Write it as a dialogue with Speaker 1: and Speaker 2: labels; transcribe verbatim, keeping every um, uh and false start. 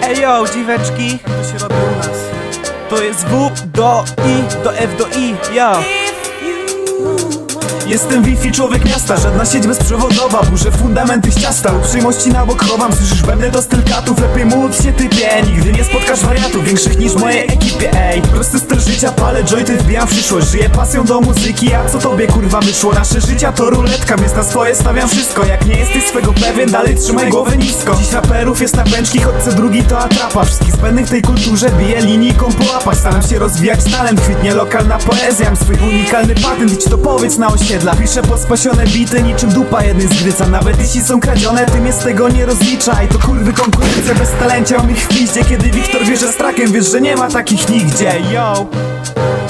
Speaker 1: Ej yo, dziweczki, to się robi u nas. To jest W do I, do F do I, yo.
Speaker 2: Jestem Wi-Fi, człowiek miasta, żadna sieć bezprzewodowa. Burzę fundamenty z ciasta, uprzejmości na bok chowam. Słyszysz bębny do stylkatów, lepiej módl się typie. Nigdy nie spotkasz wariatów większych niż w mojej ekipie, ej. Prosty styl życia, palę jointy, wbijam w przyszłość. Żyję pasją do muzyki, a co tobie kurwa wyszło? Nasze życia to ruletka, więc na swoje stawiam wszystko. Jak nie jesteś swego pewien, dalej trzymaj głowę nisko. Dziś raperów jest na pęczki, choć co drugi to atrapa. Wszystkich zbędnych w tej kulturze biję linijką połapać. Staram się rozwijać talent, kwitnie lokalna poezja. Mam swój unikalny patent, idź to powiedz na osiedlu. Piszę pospasione bity, niczym dupa jednej zgryca. Nawet jeśli są kradzione, ty mnie z tego nie rozliczaj. To kurwy konkurencja bez talencia, mam ich w piździe. Kiedy Wiktor wierzy z trakiem, wiesz, że nie ma takich nigdzie, yo.